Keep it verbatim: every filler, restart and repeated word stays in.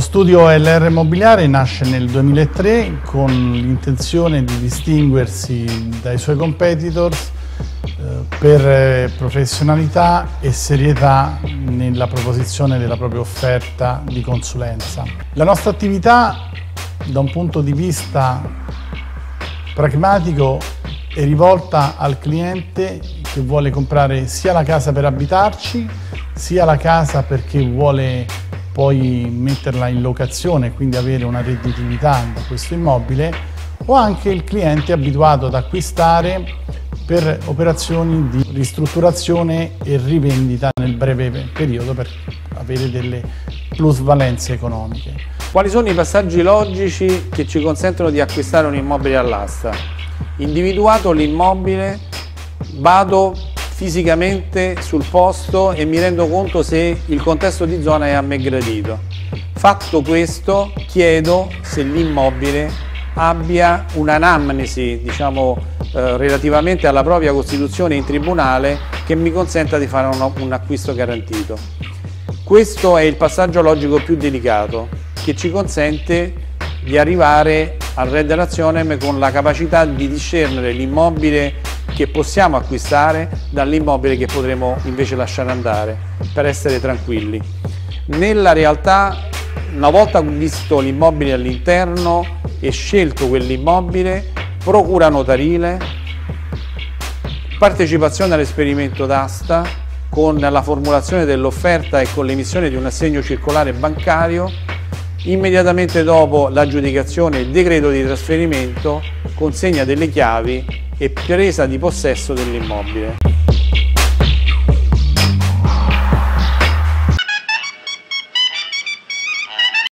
studio L R Immobiliare nasce nel duemilatré con l'intenzione di distinguersi dai suoi competitors eh, per professionalità e serietà nella proposizione della propria offerta di consulenza. La nostra attività, da un punto di vista pragmatico, è rivolta al cliente che vuole comprare sia la casa per abitarci, sia la casa perché vuole poi metterla in locazione e quindi avere una redditività da questo immobile, o anche il cliente abituato ad acquistare per operazioni di ristrutturazione e rivendita nel breve periodo per avere delle plusvalenze economiche. Quali sono i passaggi logici che ci consentono di acquistare un immobile all'asta? Individuato l'immobile, vado fisicamente sul posto e mi rendo conto se il contesto di zona è a me gradito. Fatto questo, chiedo se l'immobile abbia un'anamnesi, diciamo, eh, relativamente alla propria costituzione in tribunale che mi consenta di fare un, un acquisto garantito. Questo è il passaggio logico più delicato, che ci consente di arrivare al Red Razionem con la capacità di discernere l'immobile che possiamo acquistare dall'immobile che potremo invece lasciare andare, per essere tranquilli. Nella realtà, una volta visto l'immobile all'interno e scelto quell'immobile, procura notarile, partecipazione all'esperimento d'asta con la formulazione dell'offerta e con l'emissione di un assegno circolare bancario, immediatamente dopo l'aggiudicazione e decreto di trasferimento, consegna delle chiavi e presa di possesso dell'immobile.